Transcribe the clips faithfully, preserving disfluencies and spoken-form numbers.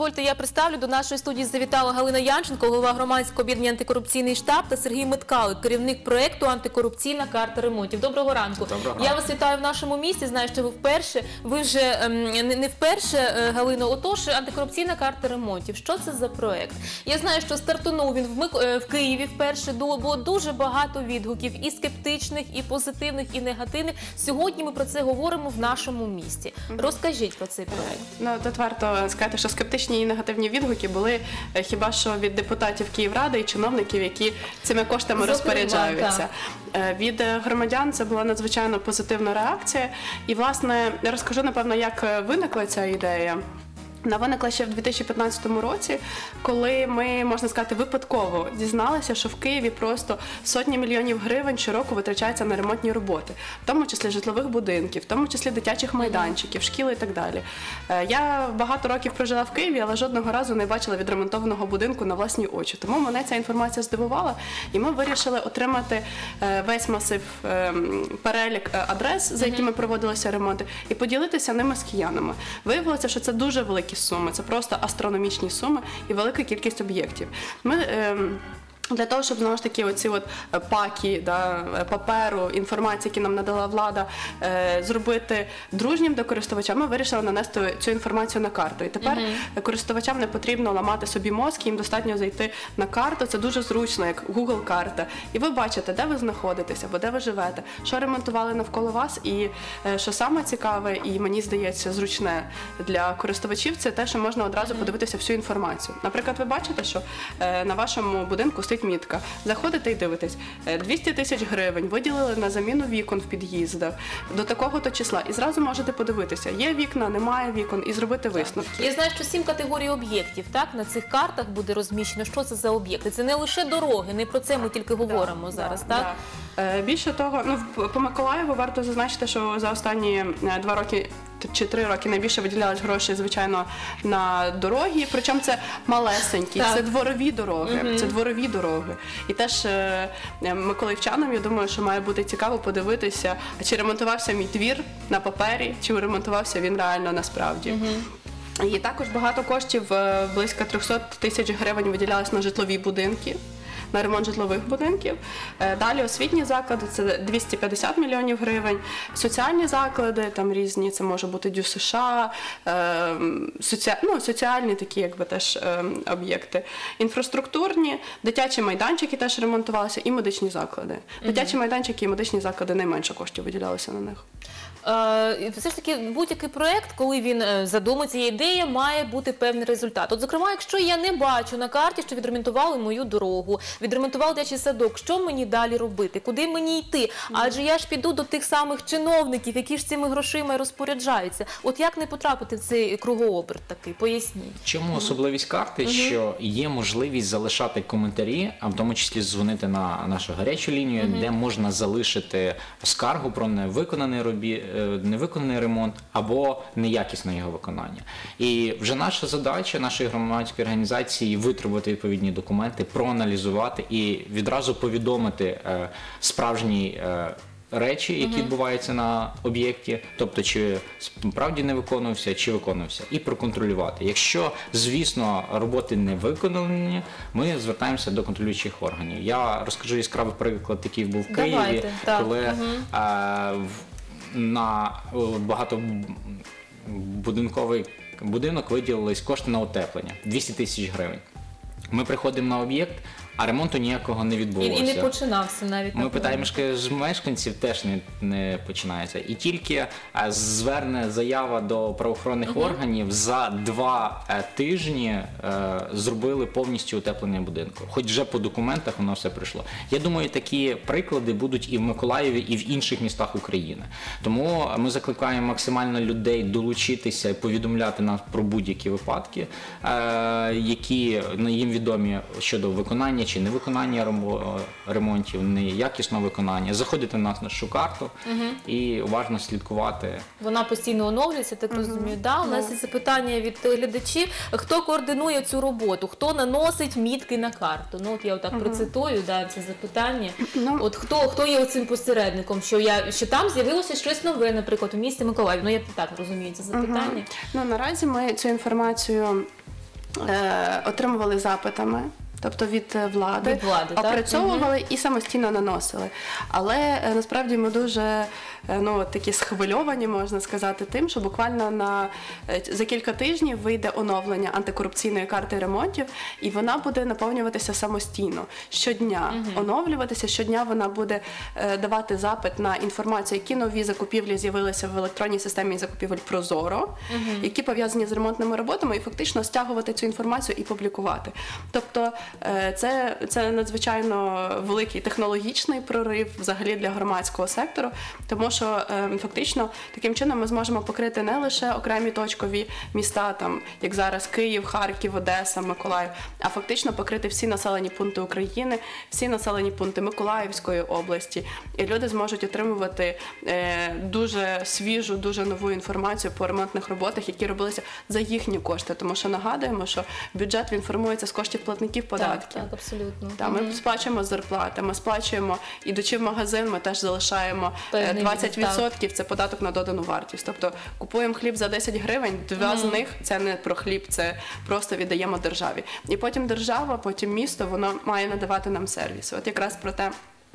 дозвольте, я представлю. До нашої студії завітала Галина Янченко, голова громадського об'єднання «Антикорупційний штаб», та Сергій Миткалик, керівник проєкту «Антикорупційна карта ремонтів». Доброго ранку. Доброго. Я вас вітаю в нашому місті. Знаю, що ви вперше. Ви вже ем, не вперше, Галино. Отож, «Антикорупційна карта ремонтів». Що це за проєкт? Я знаю, що стартунув він в, Мик... в Києві вперше. Було дуже багато відгуків, і скептичних, і позитивних, і негативних. Сьогодні ми про це говоримо в нашому місті. Розкажіть про цей проєкт. Ну, тут варто сказати, що скептичні і негативні відгуки були хіба що від депутатів Київради і чиновників, які цими коштами Зокрема, розпоряджаються. Так. Від громадян це була надзвичайно позитивна реакція. І, власне, я розкажу, напевно, як виникла ця ідея. Вона виникла ще в дві тисячі п'ятнадцятому році, коли ми, можна сказати, випадково дізналися, що в Києві просто сотні мільйонів гривень щороку витрачаються на ремонтні роботи, в тому числі житлових будинків, в тому числі дитячих майданчиків, шкіл і так далі. Я багато років прожила в Києві, але жодного разу не бачила відремонтованого будинку на власні очі. Тому мене ця інформація здивувала, і ми вирішили отримати весь масив, перелік адрес, за якими проводилися ремонти, і поділитися ними з киянами. Виявилося, що це дуже великі суми, це просто астрономічні суми і велика кількість об'єктів. Ми е, для того, щоб, знову ж таки, оці от паки, да, паперу, інформації, які нам надала влада, е, зробити дружнім до користувача, ми вирішили нанести цю інформацію на карту. І тепер uh-huh. користувачам не потрібно ламати собі мозки, їм достатньо зайти на карту, це дуже зручно, як Google-карта. І ви бачите, де ви знаходитеся, або де ви живете, що ремонтували навколо вас. І е, що саме цікаве, і мені здається, зручне для користувачів, це те, що можна одразу uh-huh. подивитися всю інформацію. Наприклад, ви бачите, що е, на вашому будинку стоїть мітка. Заходите і дивитесь. двісті тисяч гривень виділили на заміну вікон в під'їздах до такого-то числа. І зразу можете подивитися, є вікна, немає вікон, і зробити висновки. Я знаю, що сім категорій об'єктів, так, на цих картах буде розміщено. Що це за об'єкти? Це не лише дороги, не про це ми тільки говоримо да, зараз, да, так? Да. Більше того, ну, по Миколаєву варто зазначити, що за останні два роки чи три роки найбільше виділялись гроші, звичайно, на дороги, причому це малесенькі, так. це дворові дороги, угу. це дворові дороги. І теж е, миколаївчанам, я думаю, що має бути цікаво подивитися, чи ремонтувався мій двір на папері, чи ремонтувався він реально насправді. Угу. І також багато коштів, близько триста тисяч гривень виділялось на житлові будинки, на ремонт житлових будинків. Далі освітні заклади – це двісті п'ятдесят мільйонів гривень. Соціальні заклади, там різні, це може бути ДЮСШ, США, соці... ну, соціальні такі якби теж об'єкти. Інфраструктурні, дитячі майданчики теж ремонтувалися і медичні заклади. Дитячі угу. майданчики і медичні заклади найменше коштів виділялося на них. Все ж таки, будь-який проєкт, коли він задумується, ідея має бути певний результат. От, зокрема, якщо я не бачу на карті, що відремонтували мою дорогу, відремонтували дитячий садок, що мені далі робити, куди мені йти? Адже я ж піду до тих самих чиновників, які ж цими грошима розпоряджаються. От як не потрапити в цей кругооберт такий? Поясніть. Чому особливість карти? Угу. Що є можливість залишати коментарі, а в тому числі дзвонити на нашу гарячу лінію, угу. де можна залишити скаргу про невиконаний робіт, невиконаний ремонт або неякісне його виконання. І вже наша задача, нашої громадської організації, витребувати відповідні документи, проаналізувати і відразу повідомити е, справжні е, речі, які uh-huh. відбуваються на об'єкті, тобто чи справді не виконувався, чи виконувався, і проконтролювати. Якщо, звісно, роботи не виконані, ми звертаємося до контролюючих органів. Я розкажу яскравий приклад, який був в Києві, Давайте, коли uh-huh. е, на багатобудинковий будинок виділились кошти на утеплення – двісті тисяч гривень. Ми приходимо на об'єкт, а ремонту ніякого не відбулося. І, і не починався навіть. Ми питаємо мешканців, теж не, не починається. І тільки а, зверне заява до правоохоронних uh-huh. органів, за два а, тижні а, зробили повністю утеплення будинку. Хоч вже по документах воно все прийшло. Я думаю, такі приклади будуть і в Миколаєві, і в інших містах України. Тому ми закликаємо максимально людей долучитися і повідомляти нас про будь-які випадки, а, які їм відомі щодо виконання чи невиконання ремонтів, неякісного виконання. Заходити на нашу карту угу. і уважно слідкувати. Вона постійно оновлюється, так угу. розумію. Да? У нас є запитання від глядачів. Хто координує цю роботу? Хто наносить мітки на карту? Ну, от я отак угу. процитую да, це запитання. Ну, от хто, хто є оцим посередником? Що, я, що там з'явилося щось нове, наприклад, у місті Миколаїв? Ну, я так розумію це запитання. Угу. Ну, наразі ми цю інформацію е, отримували запитами. Тобто від влади, Від влади, так? опрацьовували і самостійно наносили. Але е, насправді ми дуже е, ну, такі схвильовані, можна сказати, тим, що буквально на, е, за кілька тижнів вийде оновлення антикорупційної карти ремонтів, і вона буде наповнюватися самостійно. Щодня угу. оновлюватися, щодня вона буде е, давати запит на інформацію, які нові закупівлі з'явилися в електронній системі закупівель Прозоро, угу. які пов'язані з ремонтними роботами, і фактично стягувати цю інформацію і публікувати. Тобто Це, це надзвичайно великий технологічний прорив взагалі для громадського сектору, тому що е, фактично таким чином ми зможемо покрити не лише окремі точкові міста, там, як зараз Київ, Харків, Одеса, Миколаїв, а фактично покрити всі населені пункти України, всі населені пункти Миколаївської області. І люди зможуть отримувати е, дуже свіжу, дуже нову інформацію по ремонтних роботах, які робилися за їхні кошти. Тому що нагадуємо, що бюджет він формується з коштів платників податків. Так, так, абсолютно. Так, ми mm-hmm. сплачуємо зарплати, ми сплачуємо, ідучи в магазин, ми теж залишаємо Певний двадцять відсотків, це податок на додану вартість. Тобто купуємо хліб за десять гривень, два mm-hmm. з них це не про хліб, це просто віддаємо державі. І потім держава, потім місто, воно має надавати нам сервіс. От якраз про те,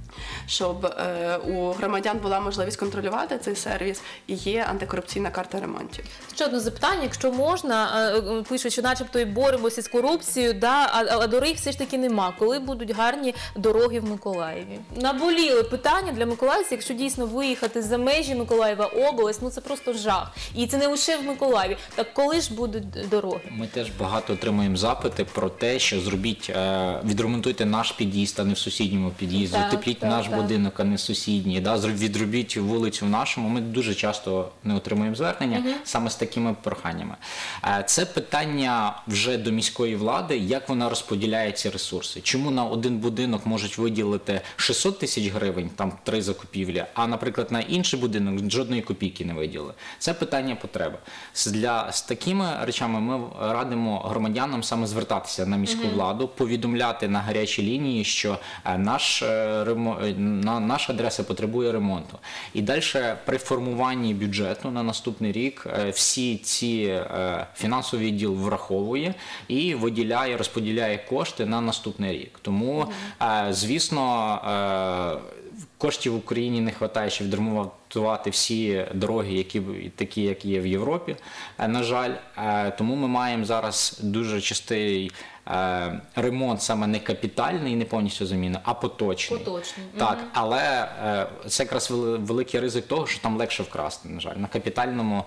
щоб е, у громадян була можливість контролювати цей сервіс, і є антикорупційна карта ремонтів. Ще одне запитання, якщо можна, е, пишуть, що начебто і боремося з корупцією, да, а, а доріг все ж таки нема. Коли будуть гарні дороги в Миколаєві? Наболіли питання для миколаївців, якщо дійсно виїхати за межі Миколаєва область, ну це просто жах. І це не лише в Миколаєві. Так коли ж будуть дороги? Ми теж багато отримуємо запити про те, що зробіть, е, відремонтуйте наш під'їзд, а не в сусідньому під'їзді, утепліть так, наш так. будинок, а не сусідній, да? Відробіть вулицю в нашому. Ми дуже часто не отримуємо звернення угу. саме з такими проханнями. Це питання вже до міської влади, як вона розподіляє ці ресурси. Чому на один будинок можуть виділити шістсот тисяч гривень, там три закупівлі, а, наприклад, на інший будинок жодної копійки не виділили. Це питання потреби. Для, з такими речами ми радимо громадянам саме звертатися на міську угу. владу, повідомляти на гарячій лінії, що наш ремонт, на, наша адреса потребує ремонту. І далі при формуванні бюджету на наступний рік всі ці е, фінансовий відділ враховує і виділяє, розподіляє кошти на наступний рік. Тому, е, звісно, е, коштів в Україні не вистачає, щоб відремонтувати всі дороги, які, такі, як є в Європі, е, на жаль. Е, тому ми маємо зараз дуже частий ремонт саме не капітальний, не повністю заміна, а поточний. Поточний. Так, угу. але е, це якраз великий ризик того, що там легше вкрасти, на жаль. На капітальному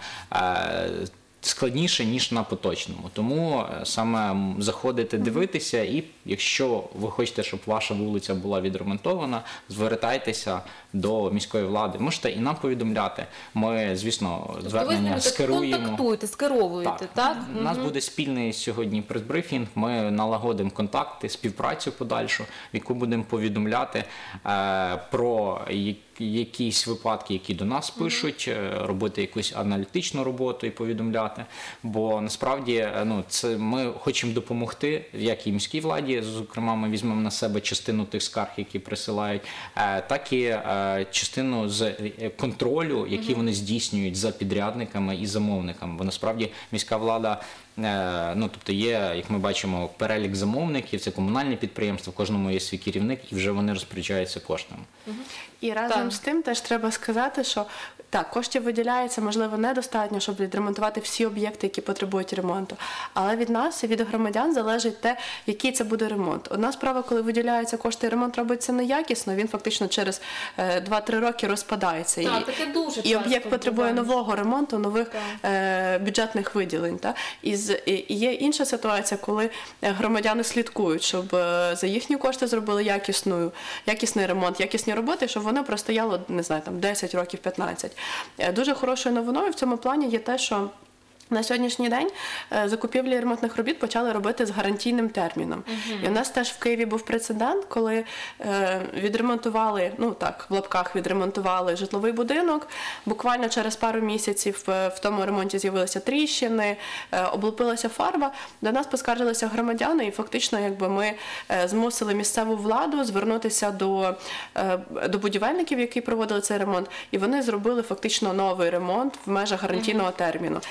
е, складніше, ніж на поточному. Тому саме заходити, дивитися, і якщо ви хочете, щоб ваша вулиця була відремонтована, звертайтеся до міської влади. Можете і нам повідомляти. Ми, звісно, звернення тобто скеруємо. Контактуєте, скеровуєте, так? так? У нас угу. буде спільний сьогодні прес-брифінг. Ми налагодимо контакти, співпрацю подальшу, в яку будемо повідомляти е, про якісь випадки, які до нас пишуть, mm-hmm. робити якусь аналітичну роботу і повідомляти. Бо насправді ну, це ми хочемо допомогти, як і міській владі, зокрема ми візьмемо на себе частину тих скарг, які присилають, так і частину з контролю, який mm-hmm. вони здійснюють за підрядниками і замовниками. Бо насправді міська влада, ну, тобто є, як ми бачимо, перелік замовників, це комунальні підприємства, в кожному є свій керівник, і вже вони розпоряджаються коштами. Угу. І разом так. з тим теж треба сказати, що так, коштів виділяється, можливо, недостатньо, щоб відремонтувати всі об'єкти, які потребують ремонту. Але від нас і від громадян залежить те, який це буде ремонт. Одна справа, коли виділяються кошти і ремонт робиться неякісно, він фактично через два-три роки розпадається. Так, і, таке дуже і об'єкт потребує нового ремонту, нових е, бюджетних виділень. Та? І, з, і є інша ситуація, коли громадяни слідкують, щоб за їхні кошти зробили якісну, якісний ремонт, якісні роботи, щоб воно простояло, не знаю, там десять років, п'ятнадцять. Дуже хорошою новиною в цьому плані є те, що на сьогоднішній день закупівлі ремонтних робіт почали робити з гарантійним терміном. Uh-huh. І у нас теж в Києві був прецедент, коли е, відремонтували, ну так, в лапках відремонтували житловий будинок. Буквально через пару місяців в тому ремонті з'явилися тріщини, е, облупилася фарба. До нас поскаржилися громадяни, і фактично якби ми е, змусили місцеву владу звернутися до, е, до будівельників, які проводили цей ремонт, і вони зробили фактично новий ремонт в межах гарантійного uh-huh. терміну. Тому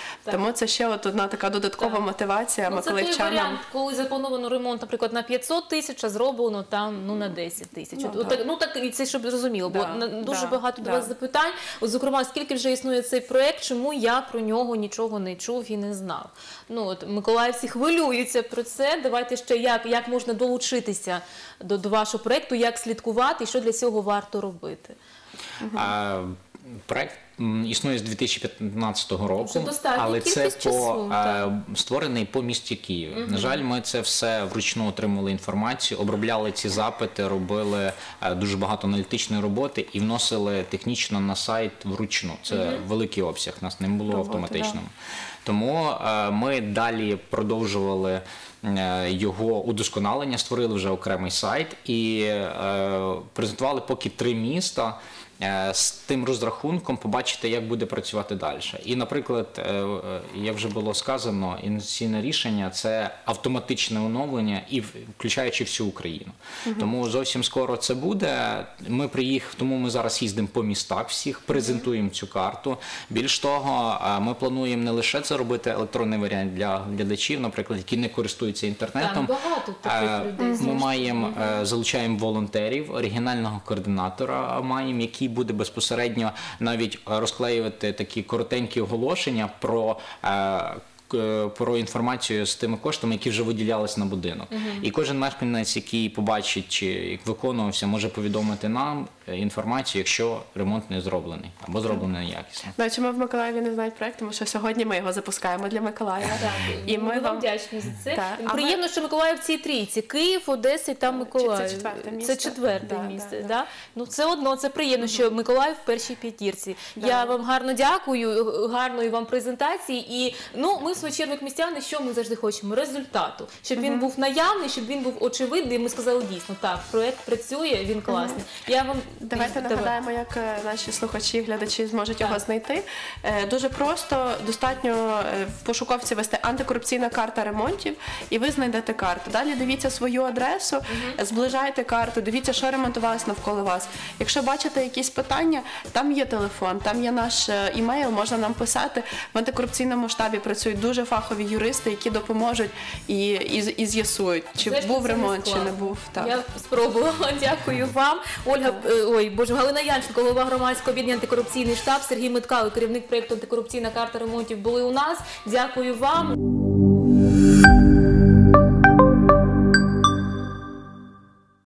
Тому це ще от одна така додаткова Так. мотивація Ну, це той миколаївчанам. варіант, коли заплановано ремонт, наприклад, на п'ятсот тисяч, а зроблено там ну, на десять тисяч. Ну, От, так. так, ну так, і це щоб зрозуміло, бо Да, на- дуже да, багато до да. вас запитань. От, зокрема, скільки вже існує цей проект, чому я про нього нічого не чув і не знав. Ну, от, миколаївці хвилюються про це. Давайте ще, як, як можна долучитися до, до вашого проекту, як слідкувати і що для цього варто робити. А, проект м, існує з дві тисячі п'ятнадцятого року, Вже достатня але це кількість по, часу, е, так. створений по місті Києві. На жаль, ми це все вручну отримали інформацію, обробляли ці запити, робили е, дуже багато аналітичної роботи і вносили технічно на сайт вручну. Це великий обсяг, нас не було Роботи, автоматичним. Тому е, ми далі продовжували е, його удосконалення, створили вже окремий сайт і е, презентували поки три міста е, з тим розрахунком побачити, як буде працювати далі. І, наприклад, е, е, як вже було сказано, інвестиційне рішення – це автоматичне оновлення, і в- включаючи всю Україну. Тому зовсім скоро це буде. Ми приїхали, тому ми зараз їздимо по містах всіх, презентуємо цю карту. Більш того, е, ми плануємо не лише це робити електронний варіант для глядачів, наприклад, які не користуються інтернетом. Так, багато таких Е, людей, Ми звісно. маємо, е, залучаємо волонтерів, оригінального координатора маємо, який буде безпосередньо навіть е, розклеювати такі коротенькі оголошення про е, к- про інформацію з тими коштами, які вже виділялись на будинок. І кожен мешканець, який побачить, чи як виконувався, може повідомити нам е, інформацію, якщо ремонт не зроблений або зроблений неякісно. До речі, ми в Миколаєві не знають проект, тому що сьогодні ми його запускаємо для Миколаєва. І ми, ми вам вам вдячні за це. Так, а Приємно, що Миколаїв в цій трійці. Київ, Одеса і там Миколаїв. це четверте місце? Це четверте Да, місце. да, Да? Ну це одно, це приємно, що Миколаїв в першій п'ятірці. Да. Я вам гарно дякую, гарної вам презентації. І ну, ми в свою чергу, як містяни, що ми завжди хочемо? Результату. Щоб він був наявний, щоб він був очевидний. І ми сказали дійсно, так, проект працює, він класний. Я вам Давайте Давай. нагадаємо, як е, наші слухачі і глядачі зможуть Так. його знайти. Е, Дуже просто, достатньо е, в пошуковці ввести антикорупційна карта ремонтів, і ви знайдете карту. Далі дивіться свою адресу, зближайте карту, дивіться, що ремонтувалось навколо вас. Якщо бачите якісь питання, там є телефон, там є наш е, імейл, можна нам писати. В антикорупційному штабі працюють дуже фахові юристи, які допоможуть і, і, і з'ясують, чи Зрештою, був це не ремонт, чи не складно. був. Так. Я спробувала. Дякую вам. Ольга, е, ой, боже, Галина Янченко, голова громадського об'єднання антикорупційний штаб, Сергій Меткало, керівник проєкту антикорупційна карта ремонтів були у нас. Дякую вам.